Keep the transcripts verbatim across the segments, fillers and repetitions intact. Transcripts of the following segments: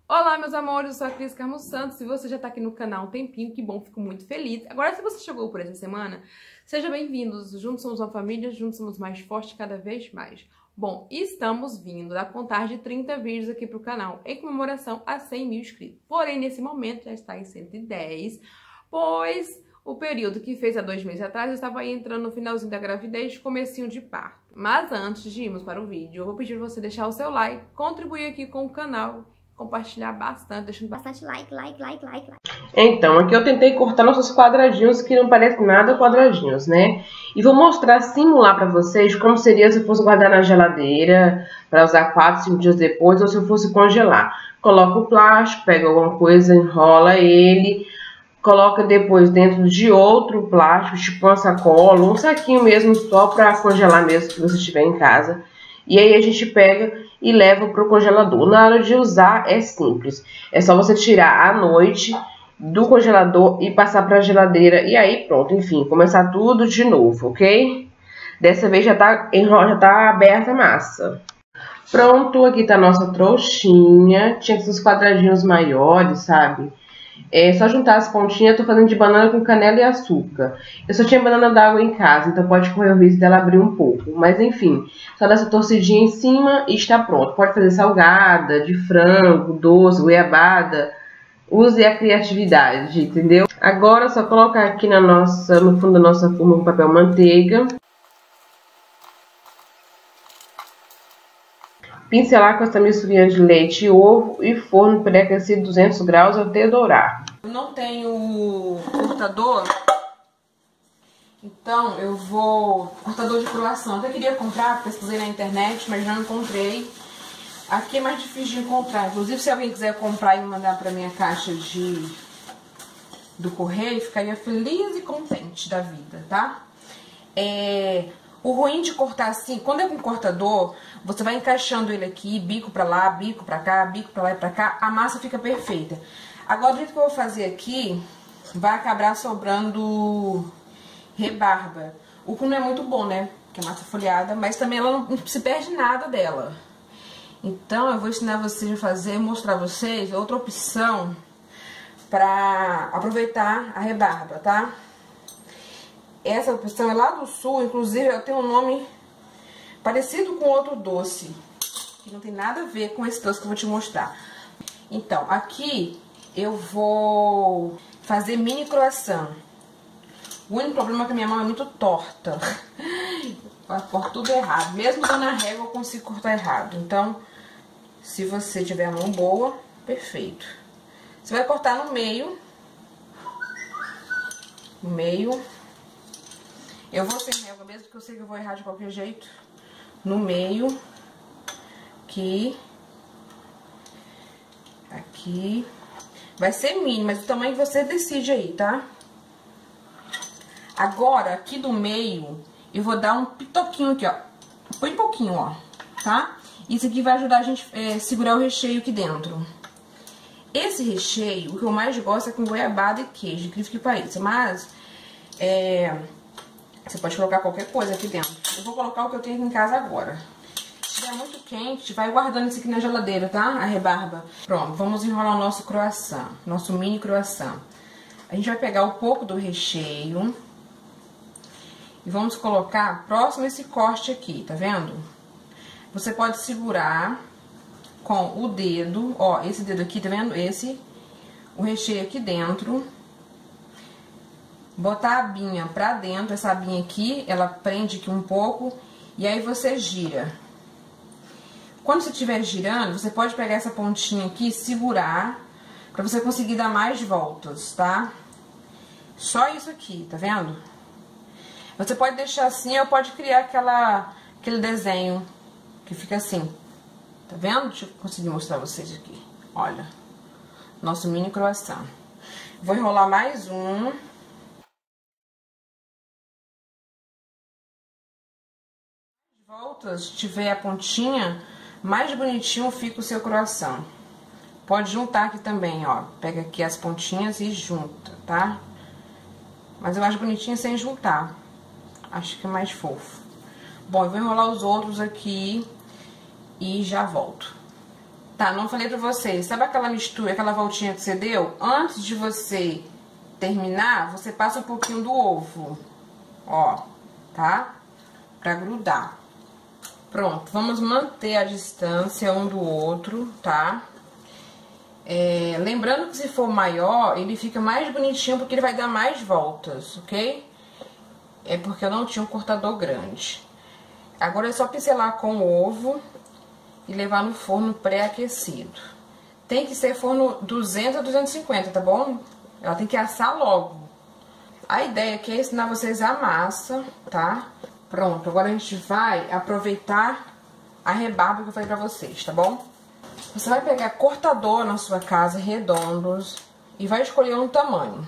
Olá, meus amores, eu sou a Cris Carmo Santos. Se você já tá aqui no canal há um tempinho, que bom, fico muito feliz. Agora, se você chegou por essa semana, seja bem-vindos. Juntos somos uma família, juntos somos mais fortes cada vez mais. Bom, estamos vindo a contar de trinta vídeos aqui pro canal, em comemoração a cem mil inscritos. Porém, nesse momento já está em cento e dez, pois o período que fez há dois meses atrás, eu estava aí entrando no finalzinho da gravidez, comecinho de parto. Mas antes de irmos para o vídeo, eu vou pedir você deixar o seu like, contribuir aqui com o canal, compartilhar bastante, deixando bastante like, like, like, like, like. Então, aqui eu tentei cortar nossos quadradinhos, que não parecem nada quadradinhos, né? E vou mostrar, simular pra vocês como seria se eu fosse guardar na geladeira, para usar quatro, cinco dias depois, ou se eu fosse congelar. Coloca o plástico, pega alguma coisa, enrola ele, coloca depois dentro de outro plástico, tipo uma sacola, um saquinho mesmo só para congelar mesmo, se você tiver em casa. E aí a gente pega e leva para o congelador. Na hora de usar é simples. É só você tirar à noite do congelador e passar para a geladeira. E aí pronto, enfim, começar tudo de novo, ok? Dessa vez já tá, já tá aberta a massa. Pronto, aqui tá a nossa trouxinha. Tinha esses quadradinhos maiores, sabe? É só juntar as pontinhas. Eu tô fazendo de banana com canela e açúcar. Eu só tinha banana d'água em casa, então pode correr o risco dela abrir um pouco. Mas enfim, só dá essa torcidinha em cima e está pronto. Pode fazer salgada, de frango, doce, goiabada. Use a criatividade, entendeu? Agora é só colocar aqui na nossa, no fundo da nossa forma um papel manteiga. Pincelar com essa misturinha de leite e ovo e forno pré-aquecido duzentos graus até dourar. Eu não tenho cortador, então eu vou... Cortador de croissant. Até queria comprar, pesquisei na internet, mas não encontrei. Aqui é mais difícil de encontrar. Inclusive, se alguém quiser comprar e mandar pra minha caixa de do correio, ficaria feliz e contente da vida, tá? É... O ruim de cortar assim, quando é com cortador, você vai encaixando ele aqui, bico pra lá, bico pra cá, bico pra lá e pra cá, a massa fica perfeita. Agora, do jeito que eu vou fazer aqui, vai acabar sobrando rebarba. O que não é muito bom, né? Porque é massa folhada, mas também ela não se perde nada dela. Então, eu vou ensinar vocês a fazer, mostrar vocês outra opção pra aproveitar a rebarba, tá? Essa opção é lá do sul, inclusive ela tem um nome parecido com outro doce, que não tem nada a ver com esse doce que eu vou te mostrar. Então, aqui eu vou fazer mini croissant. O único problema é que a minha mão é muito torta. Eu corto tudo errado. Mesmo dando a régua, eu consigo cortar errado. Então, se você tiver a mão boa, perfeito. Você vai cortar no meio. No meio. Eu vou sem régua mesmo, porque eu sei que eu vou errar de qualquer jeito. No meio. Aqui. Aqui. Vai ser mini, mas o tamanho você decide aí, tá? Agora, aqui do meio, eu vou dar um pitoquinho aqui, ó. Põe pouquinho, ó, tá? Isso aqui vai ajudar a gente a é, segurar o recheio aqui dentro. Esse recheio, o que eu mais gosto é com goiabada e queijo, incrível que pareça. Mas, é... você pode colocar qualquer coisa aqui dentro. Eu vou colocar o que eu tenho aqui em casa agora. Se estiver muito quente, vai guardando isso aqui na geladeira, tá? A rebarba. Pronto, vamos enrolar o nosso croissant. Nosso mini croissant. A gente vai pegar um pouco do recheio. E vamos colocar próximo a esse corte aqui, tá vendo? Você pode segurar com o dedo. Ó, esse dedo aqui, tá vendo? Esse. O recheio aqui dentro. Botar a abinha pra dentro, essa abinha aqui, ela prende aqui um pouco, e aí você gira. Quando você estiver girando, você pode pegar essa pontinha aqui e segurar, pra você conseguir dar mais voltas, tá? Só isso aqui, tá vendo? Você pode deixar assim, ou pode criar aquela, aquele desenho que fica assim, tá vendo? Deixa eu conseguir mostrar vocês aqui, olha. Nosso mini croissant. Vou enrolar mais um. Voltas, tiver a pontinha, mais bonitinho fica o seu croissant. Pode juntar aqui também, ó. Pega aqui as pontinhas e junta, tá? Mas eu acho bonitinho sem juntar. Acho que é mais fofo. Bom, eu vou enrolar os outros aqui e já volto. Tá, não falei pra vocês. Sabe aquela mistura, aquela voltinha que você deu? Antes de você terminar, você passa um pouquinho do ovo. Ó, tá? Pra grudar. Pronto, vamos manter a distância um do outro, tá? É, lembrando que se for maior, ele fica mais bonitinho porque ele vai dar mais voltas, ok? É porque eu não tinha um cortador grande. Agora é só pincelar com o ovo e levar no forno pré-aquecido. Tem que ser forno duzentos a duzentos e cinquenta, tá bom? Ela tem que assar logo. A ideia aqui é ensinar vocês a massa, tá? Pronto, agora a gente vai aproveitar a rebarba que eu falei pra vocês, tá bom? Você vai pegar cortador na sua casa, redondos, e vai escolher um tamanho.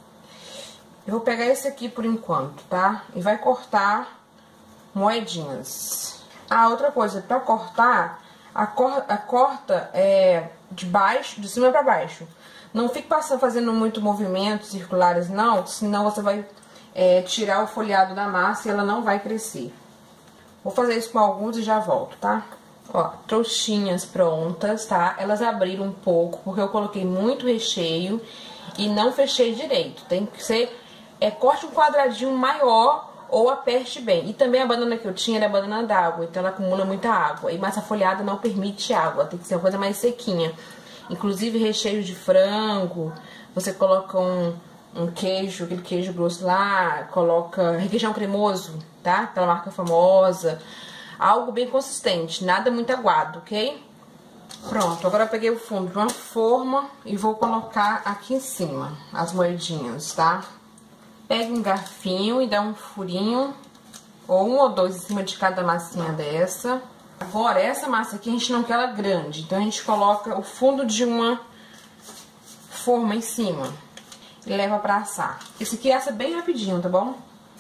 Eu vou pegar esse aqui por enquanto, tá? E vai cortar moedinhas. Ah, outra coisa, pra cortar, a, cor, a corta é de baixo, de cima pra baixo. Não fique passando, fazendo muito movimentos circulares, não, senão você vai é, tirar o folhado da massa e ela não vai crescer. Vou fazer isso com alguns e já volto, tá? Ó, trouxinhas prontas, tá? Elas abriram um pouco, porque eu coloquei muito recheio e não fechei direito. Tem que ser, é, corte um quadradinho maior ou aperte bem. E também a banana que eu tinha era banana d'água, então ela acumula muita água. E massa folhada não permite água, tem que ser uma coisa mais sequinha. Inclusive recheio de frango, você coloca um, um queijo, aquele queijo grosso lá, coloca requeijão cremoso, tá? Aquela marca famosa. Algo bem consistente, nada muito aguado, ok? Pronto, agora eu peguei o fundo de uma forma e vou colocar aqui em cima as moedinhas, tá? Pegue um garfinho e dá um furinho, ou um ou dois em cima de cada massinha dessa. Agora, essa massa aqui a gente não quer ela grande, então a gente coloca o fundo de uma forma em cima e leva pra assar. Esse aqui assa bem rapidinho, tá bom?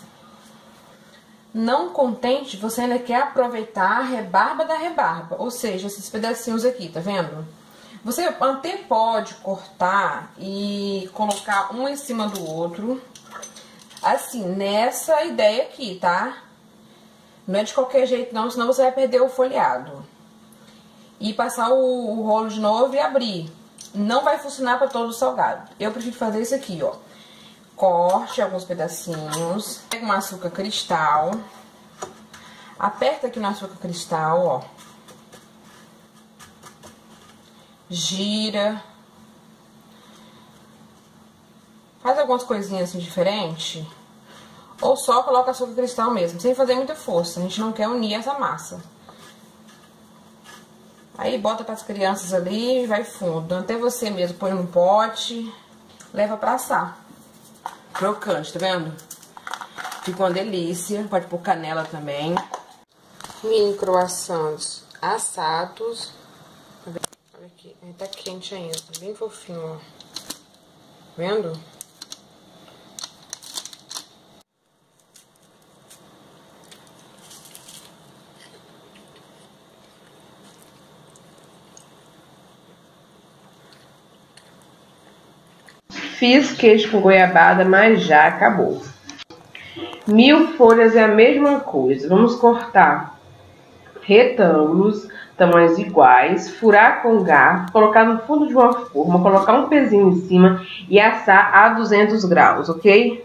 Não contente, você ainda quer aproveitar a rebarba da rebarba, ou seja, esses pedacinhos aqui, tá vendo? Você até pode cortar e colocar um em cima do outro, assim, nessa ideia aqui, tá? Não é de qualquer jeito não, senão você vai perder o folheado. E passar o, o rolo de novo e abrir. Não vai funcionar para todo o salgado. Eu prefiro fazer isso aqui, ó. Corte alguns pedacinhos. Pega um açúcar cristal. Aperta aqui no açúcar cristal, ó. Gira. Faz algumas coisinhas assim diferentes. Ou só coloca açúcar cristal mesmo, sem fazer muita força. A gente não quer unir essa massa. Aí bota para as crianças ali e vai fundo. Até você mesmo põe num pote. Leva pra assar. Crocante, tá vendo? Fica uma delícia. Pode pôr canela também. Mini croissants assados. Olha aqui. Ele tá quente ainda. Bem fofinho, ó. Tá vendo? Fiz queijo com goiabada, mas já acabou. Mil folhas é a mesma coisa. Vamos cortar retângulos, tamanhos iguais, furar com garfo, colocar no fundo de uma forma, colocar um pezinho em cima e assar a duzentos graus, ok?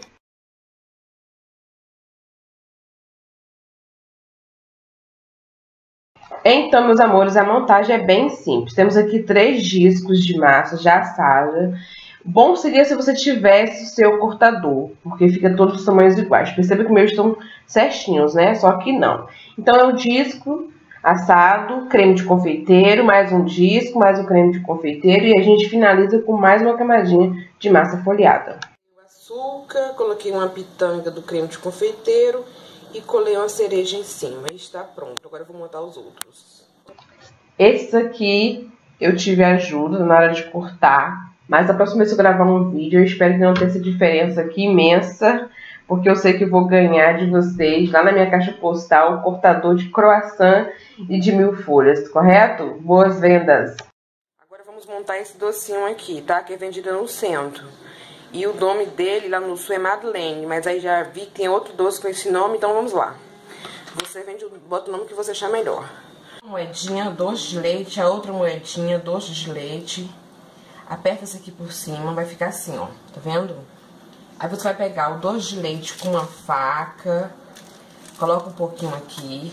Então, meus amores, a montagem é bem simples. Temos aqui três discos de massa já assada. Bom seria se você tivesse o seu cortador, porque fica todos os tamanhos iguais. Perceba que meus estão certinhos, né? Só que não. Então, é o disco assado, creme de confeiteiro, mais um disco, mais um creme de confeiteiro. E a gente finaliza com mais uma camadinha de massa folhada. Açúcar, coloquei uma pitanga do creme de confeiteiro e colei uma cereja em cima. E está pronto. Agora eu vou montar os outros. Esses aqui eu tive ajuda na hora de cortar. Mas a próxima vez que eu gravar um vídeo, eu espero que não tenha essa diferença aqui imensa, porque eu sei que eu vou ganhar de vocês, lá na minha caixa postal, o cortador de croissant e de mil folhas, correto? Boas vendas! Agora vamos montar esse docinho aqui, tá? Que é vendido no centro. E o nome dele lá no sul é Madeleine, mas aí já vi que tem outro doce com esse nome, então vamos lá. Você vende, bota o nome que você achar melhor. Moedinha, doce de leite, a outra moedinha, doce de leite. Aperta esse aqui por cima, vai ficar assim, ó, tá vendo? Aí você vai pegar o doce de leite com uma faca, coloca um pouquinho aqui.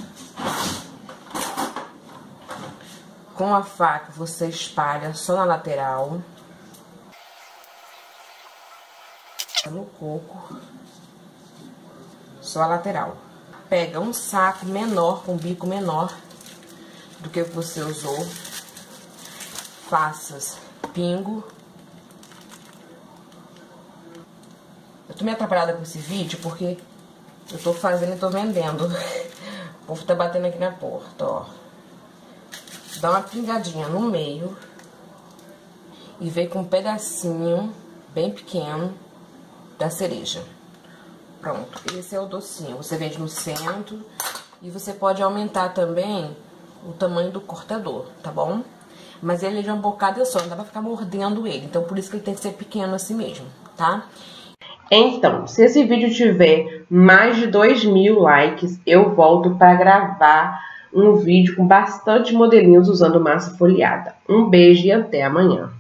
Com a faca você espalha só na lateral. No coco, só a lateral. Pega um saco menor, com bico menor do que você usou. Faça pingo. Eu tô meio atrapalhada com esse vídeo porque eu tô fazendo e tô vendendo. O povo tá batendo aqui na porta, ó. Dá uma pingadinha no meio e vem com um pedacinho bem pequeno da cereja. Pronto, esse é o docinho. Você vende no centro e você pode aumentar também o tamanho do cortador, tá bom? Mas ele é de uma bocada só, não dá pra ficar mordendo ele. Então, por isso que ele tem que ser pequeno assim mesmo, tá? Então, se esse vídeo tiver mais de dois mil likes, eu volto para gravar um vídeo com bastante modelinhos usando massa folheada. Um beijo e até amanhã.